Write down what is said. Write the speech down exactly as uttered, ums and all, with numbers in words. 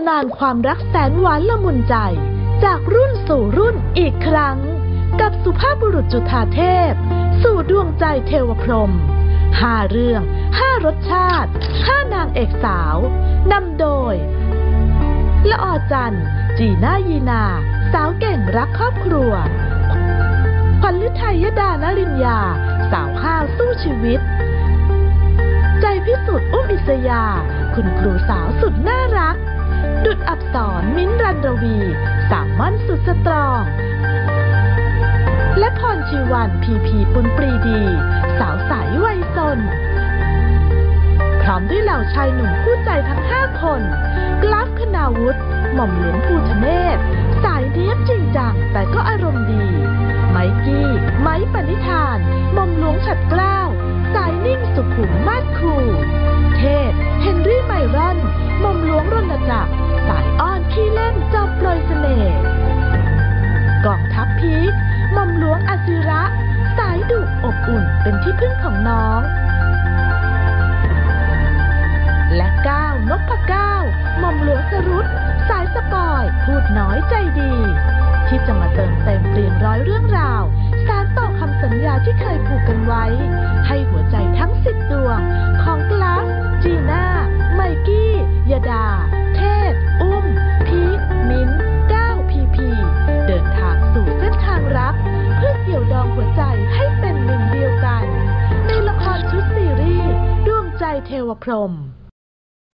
ำนานความรักแสนหวานละมุนใจจากรุ่นสู่รุ่นอีกครั้งกับสุภาพบุรุษจุฑาเทพสู่ดวงใจเทวพรหมห้าเรื่องห้ารสชาติห้านางเอกสาวนำโดยละออจันทร์จีน่ายีนาสาวเก่งรักครอบครัวขวัญฤทัยยดานลินยาสาวห้าวสู้ชีวิตใจพิสุทธิ์อุ้มอิสยาคุณครูสาวสุดน่ารักดุจอับสรมิ้นท์รันรวีสาวมั่นสุดสตรองและพรชีวันพีพีปุณปรีดีสาวใสวัยซนพร้อมด้วยเหล่าชายหนุ่มคู่ใจทั้งห้าคนกราฟคณาวุฒิหม่อมหลวงภูทะเนศสายเนียบจริงจังแต่ก็อารมณ์ดีไมกี้ไม้ปณิธานหม่อมหลวงฉัตรเกล้าสายนิ่งสุขุมมาศครูเทพเฮนรี่ไมรอนหม่อมหลวงรณจักรสายอ้อนขี้เล่นจอมโปรยเสน่ห์กองทัพพีคหม่อมหลวงอศิระสายดุอบอุ่นเป็นที่พึ่งของน้องและก้าวนพเก้าหม่อมหลวงสรุตสายสปอยพูดน้อยใจดีที่จะมาเติมเต็มเปลี่ยนร้อยเรื่องราวสานต่อคำสัญญาที่เคยผูกกันไว้ให้หัวใจทั้งสิบดวงของกลาฟจีน่าไมกี้ยดาเทพอุ้มพีคมิ้นก้าวพีพีเดินทางสู่เส้นทางรักเพื่อเกี่ยวดองหัวใจให้เป็นหนึ่งเดียวกันในละครชุดซีรีส์ดวงใจเทวพรหม